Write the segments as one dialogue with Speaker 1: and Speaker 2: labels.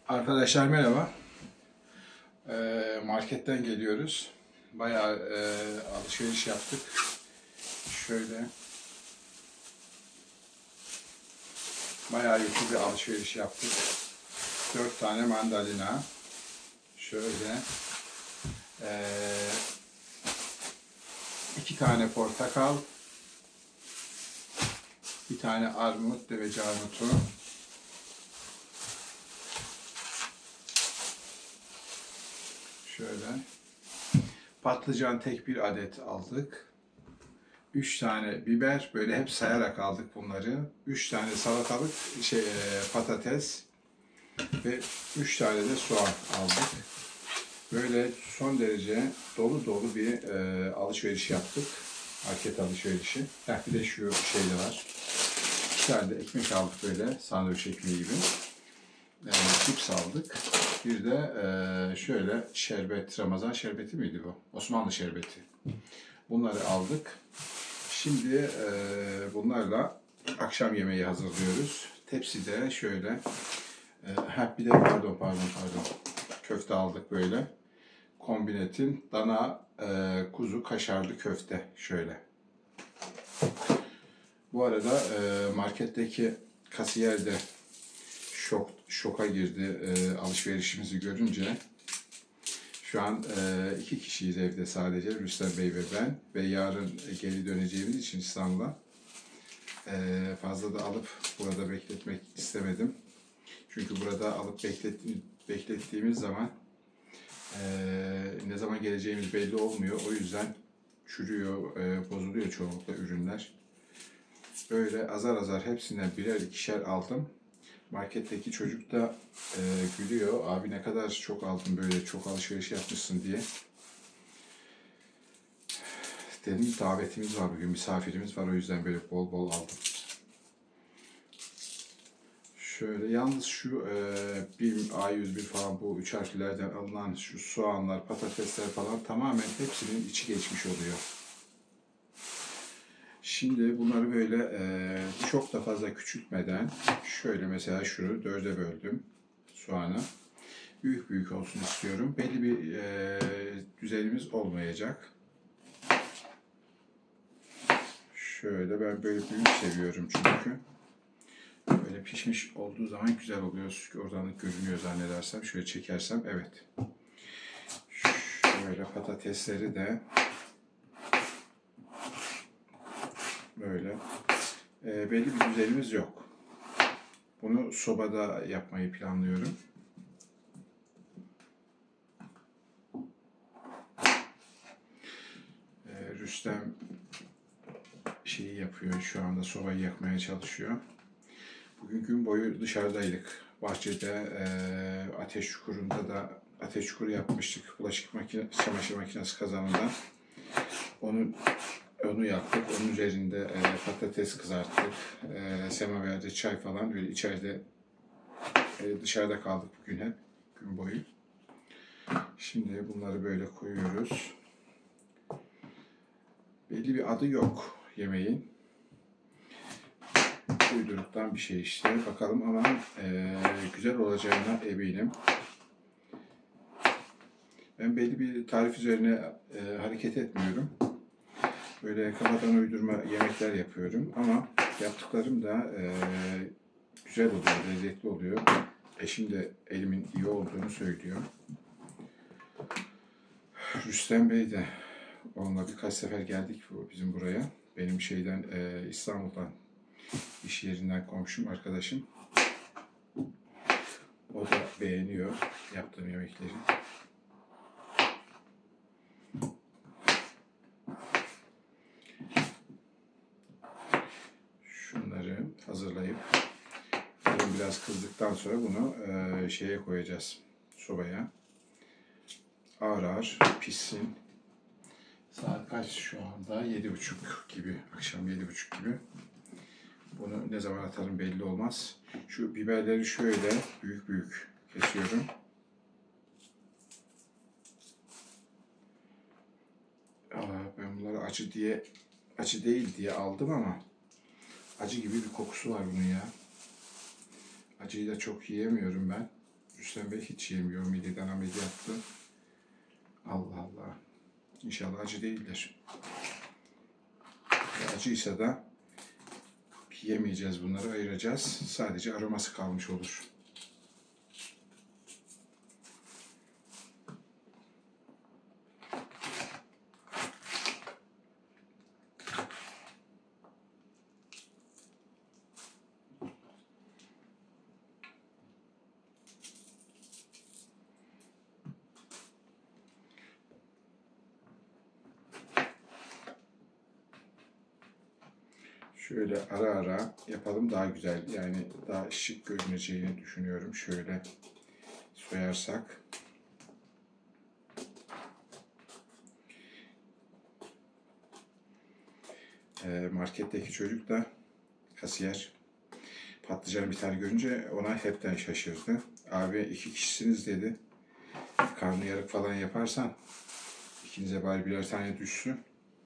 Speaker 1: Arkadaşlar merhaba. Marketten geliyoruz. Bayağı alışveriş yaptık. Şöyle bayağı yüklü bir alışveriş yaptık. 4 tane mandalina. Şöyle 2 tane portakal. Bir tane armut, deveci armutu. Şöyle patlıcan tek bir adet aldık. 3 tane biber, böyle hep sayarak aldık bunları. 3 tane salatalık, patates ve 3 tane de soğan aldık. Böyle son derece dolu dolu bir alışveriş yaptık. Market alışverişi. Bir de şu şey de var. 2 tane de ekmek aldık, böyle sandviç ekmeği gibi. Cips aldık. Bir de şöyle şerbet, Ramazan şerbeti miydi bu? Osmanlı şerbeti. Bunları aldık. Şimdi bunlarla akşam yemeği hazırlıyoruz. Tepside şöyle, bir de pardon. Köfte aldık böyle. Kombinetin dana, kuzu kaşarlı köfte şöyle. Bu arada marketteki kasiyer de şoka girdi alışverişimizi görünce. Şu an 2 kişiyiz evde sadece, Rüstem Bey ve ben. Ve yarın geri döneceğimiz için İstanbul'a fazla da alıp burada bekletmek istemedim. Çünkü burada alıp beklettiğimiz zaman ne zaman geleceğimiz belli olmuyor. O yüzden çürüyor, bozuluyor çoğunlukla ürünler. Böyle azar azar hepsinden birer ikişer aldım. Marketteki çocuk da gülüyor. Abi ne kadar çok aldın, böyle çok alışveriş yapmışsın diye. Dedim davetimiz var bugün, misafirimiz var, o yüzden böyle bol bol aldım. Şöyle yalnız şu A101 falan, bu 3 harflerden alınan şu soğanlar, patatesler falan tamamen hepsinin içi geçmiş oluyor. Şimdi bunları böyle çok da fazla küçültmeden şöyle mesela şunu 4'e böldüm soğanı. Büyük büyük olsun istiyorum. Belli bir düzenimiz olmayacak. Şöyle ben böyle büyük seviyorum çünkü. Böyle pişmiş olduğu zaman güzel oluyor. Oradan görünüyor zannedersem. Şöyle çekersem evet. Şöyle patatesleri de böyle. Belli bir düzenimiz yok. Bunu sobada yapmayı planlıyorum. Rüstem şeyi yapıyor, şu anda sobayı yakmaya çalışıyor. Bugün gün boyu dışarıdaydık. Bahçede ateş çukurunda da ateş çukuru yapmıştık. Çamaşır makinesi kazanından. Onu yaktık. Onun üzerinde patates kızarttık. Semaverde çay falan, böyle içeride dışarıda kaldık bugün hep gün boyu. Şimdi bunları böyle koyuyoruz. Belli bir adı yok yemeğin. Uyduruktan bir şey işte. Bakalım ama güzel olacağına eminim. Ben belli bir tarif üzerine hareket etmiyorum. Böyle kafadan uydurma yemekler yapıyorum ama yaptıklarım da güzel oluyor, lezzetli oluyor. Eşim de elimin iyi olduğunu söylüyor. Rüstem Bey de, onunla birkaç sefer geldik bizim buraya. Benim İstanbul'dan, iş yerinden komşum, arkadaşım. O da beğeniyor yaptığım yemekleri. Şunları hazırlayıp biraz kızdıktan sonra bunu şeye koyacağız, sobaya. Ağır ağır pişsin. Saat kaç şu anda? 7:30 gibi, akşam 7:30 gibi. Bunu ne zaman atarım belli olmaz. Şu biberleri şöyle büyük büyük kesiyorum. Ben bunları acı değil diye aldım ama acı gibi bir kokusu var bunun ya. Acıyı da çok yiyemiyorum ben. Rüstem Bey hiç yemiyor. Mideden ameliyattı. Allah Allah. İnşallah acı değildir. Acıysa da yemeyeceğiz, bunları ayıracağız. Sadece aroması kalmış olur. Şöyle ara ara yapalım, daha güzel, yani daha şık görüneceğini düşünüyorum. Şöyle soyarsak. Marketteki çocuk da, kasiyer, patlıcan bir tane görünce ona hepten şaşırdı. Abi 2 kişisiniz dedi. Karnıyarık falan yaparsan ikinize bari birer tane düşsün.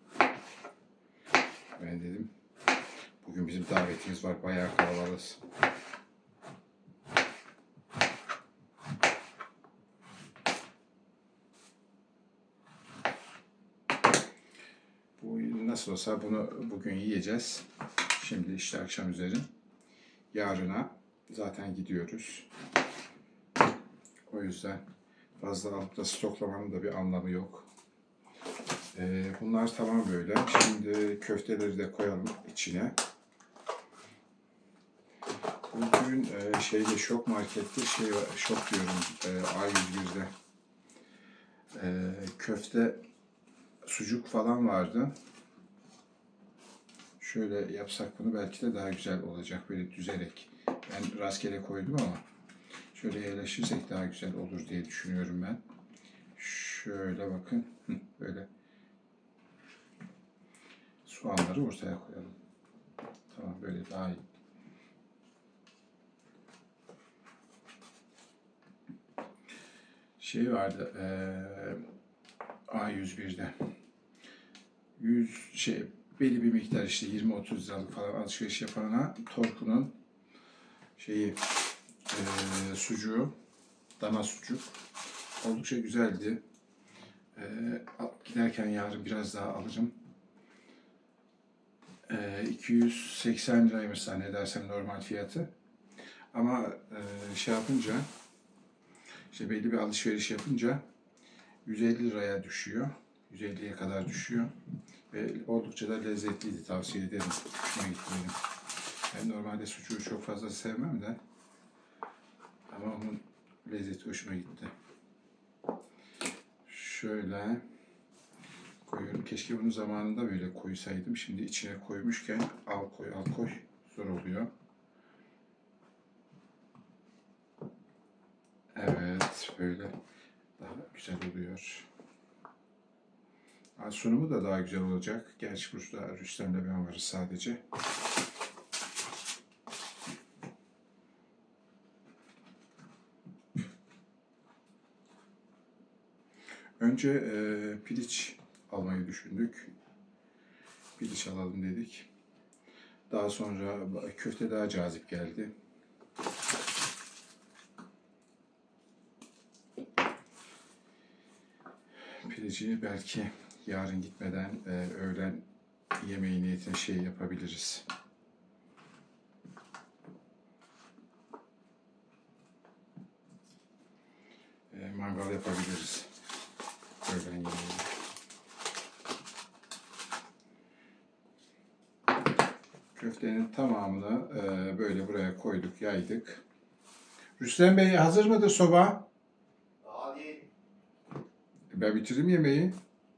Speaker 1: Ben dedim bugün bizim davetimiz var, bayağı kalabalığız. Bu nasıl olsa bunu bugün yiyeceğiz. Şimdi işte akşam üzeri. Yarına zaten gidiyoruz. O yüzden fazla alıp da stoklamanın da bir anlamı yok. Bunlar tamam böyle. Şimdi köfteleri de koyalım içine. Bugün şeyde, Şok Market'te şey var, Şok diyorum, A101'de köfte, sucuk falan vardı. Şöyle yapsak bunu belki de daha güzel olacak, böyle düzerek. Ben rastgele koydum ama şöyle yerleştirsek daha güzel olur diye düşünüyorum ben. Şöyle bakın, böyle soğanları ortaya koyalım. Tamam, böyle daha iyi. Şey vardı A101'de 100 belli bir miktar, işte 20-30 liralık falan alışveriş yapana Torku'nun şeyi sucuğu, dana sucuk oldukça güzeldi. Giderken yarın biraz daha alırım. 280 liraymış zannedersem normal fiyatı. Ama şey yapınca, işte belli bir alışveriş yapınca 150 liraya düşüyor. 150'ye kadar düşüyor. Ve oldukça da lezzetliydi, tavsiye ederim. Hoşuma gitti benim. Ben normalde sucuğu çok fazla sevmem de, ama onun lezzeti hoşuma gitti. Şöyle koyuyorum. Keşke bunu zamanında böyle koysaydım. Şimdi içine koymuşken al koy zor oluyor. Evet, böyle daha güzel oluyor. Sunumu da daha güzel olacak. Gerçi burada Rüstem'le ben varız sadece. Önce piliç almayı düşündük. Piliç alalım dedik. Daha sonra köfte daha cazip geldi. Pilici belki yarın gitmeden öğlen yemeği niyetine şey yapabiliriz. Mangal yapabiliriz öğlen yemeği. Köftenin tamamını böyle buraya koyduk, yaydık. Rüstem Bey, hazır mıdır soba?
Speaker 2: Hadi.
Speaker 1: Ben bitirdim yemeği.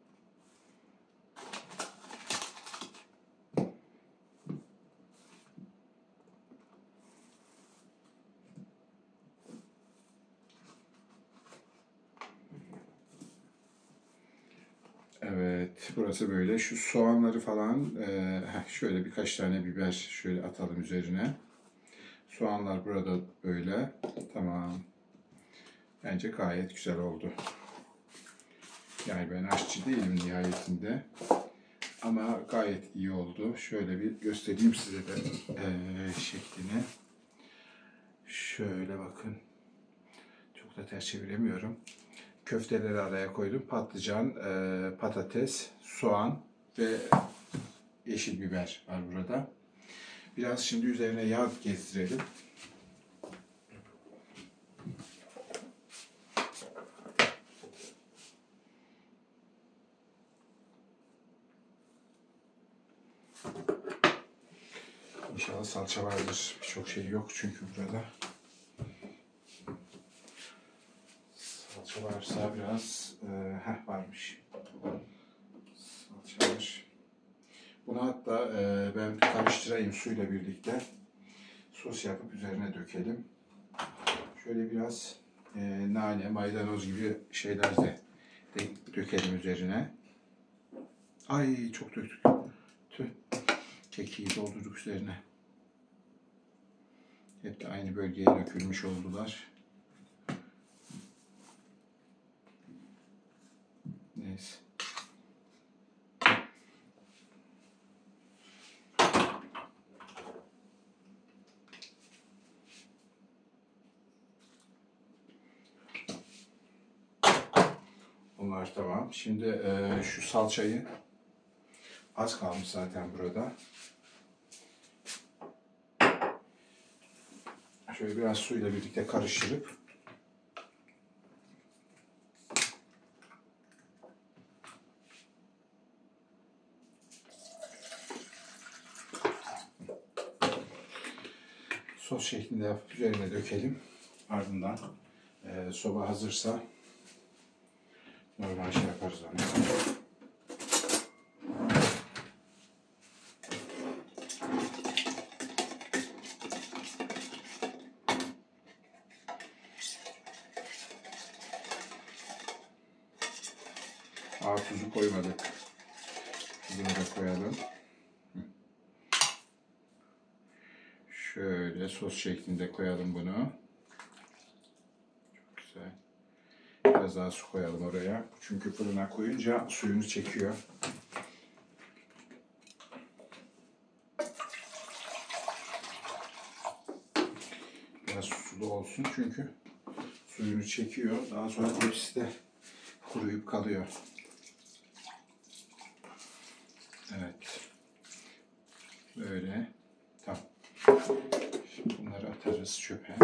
Speaker 1: Evet, burası böyle. Şu soğanları falan, şöyle birkaç tane biber şöyle atalım üzerine. Soğanlar burada böyle. Tamam. Bence gayet güzel oldu. Yani ben aşçı değilim nihayetinde. Ama gayet iyi oldu. Şöyle bir göstereyim size de şeklini. Şöyle bakın. Çok da ters çeviremiyorum. Köfteleri araya koydum. Patlıcan, patates, soğan ve yeşil biber var burada. Biraz şimdi üzerine yağ gezdirelim. İnşallah salça vardır. Birçok şey yok çünkü burada. Salça varsa biraz varmış. Salça var. Bunu hatta ben karıştırayım suyla birlikte. Sos yapıp üzerine dökelim. Şöyle biraz nane, maydanoz gibi şeyler de dökelim üzerine. Ay çok döktük. Tüh. Kekiği doldurduk üzerine. Hep de aynı bölgeye dökülmüş oldular. Neyse. Bunlar tamam. Şimdi şu salçayı az kalmış zaten burada. Şöyle biraz suyla birlikte karıştırıp sos şeklinde yapıp üzerine dökelim. Ardından soba hazırsa normal şey yaparız onu. Tuzu koymadık. Bunu da koyalım. Şöyle sos şeklinde koyalım bunu. Çok güzel. Biraz daha su koyalım oraya. Çünkü fırına koyunca suyunu çekiyor. Biraz sulu olsun çünkü suyunu çekiyor. Daha sonra tepsisi de kuruyup kalıyor. Evet. Böyle. Tamam. Şimdi bunları atarız çöpe.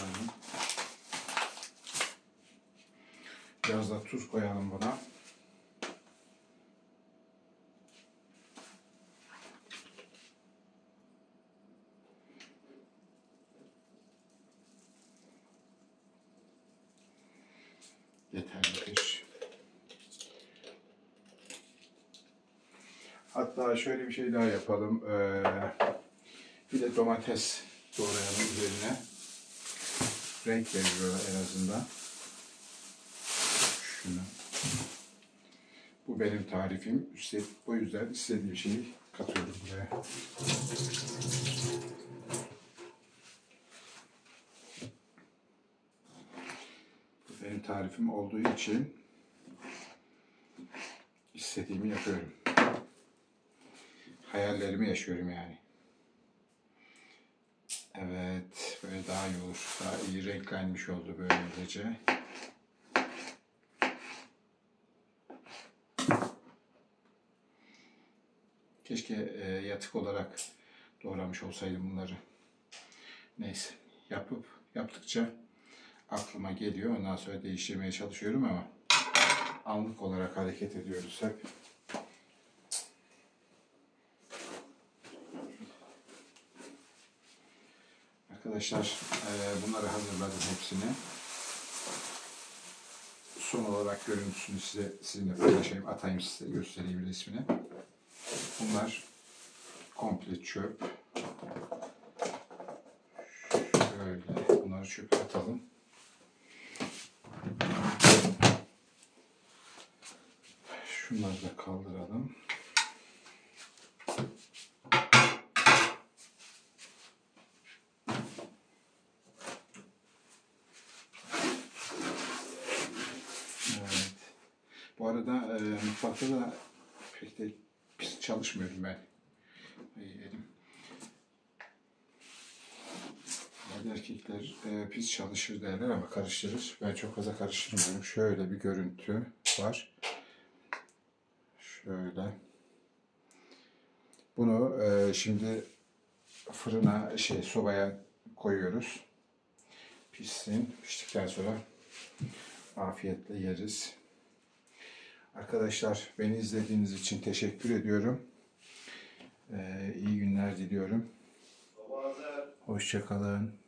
Speaker 1: Biraz da tuz koyalım buna. Yeterlidir. Hatta şöyle bir şey daha yapalım. Bir de domates doğrayalım üzerine. Renk veriyor en azından. Şunu. Bu benim tarifim. O yüzden istediğim şeyi katıyorum buraya. Bu benim tarifim olduğu için istediğimi yapıyorum. Hayallerimi yaşıyorum yani. Evet, böyle daha iyi olur. Daha iyi renklenmiş oldu böylece. Keşke yatık olarak doğramış olsaydım bunları. Neyse, yaptıkça aklıma geliyor. Ondan sonra değiştirmeye çalışıyorum ama anlık olarak hareket ediyoruz hep. Arkadaşlar bunları hazırladım hepsini. Son olarak görüntüsünü sizinle paylaşayım, atayım size, göstereyim resmini. Bunlar komple çöp. Şöyle bunları çöpe atalım. Şunları da kaldıralım. Evet. Bu arada mutfakta da pek de pis çalışmıyorum ben. Elim. Erkekler pis çalışır derler ama karıştırır. Ben çok fazla karıştırmıyorum. Şöyle bir görüntü var. Şöyle. Bunu şimdi fırına sobaya koyuyoruz. Pişsin. Piştikten sonra afiyetle yeriz. Arkadaşlar beni izlediğiniz için teşekkür ediyorum. İyi günler diliyorum. Hoşça kalın.